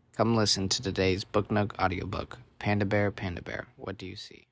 Come listen to today's Book Nook audiobook, Panda Bear, what do you see?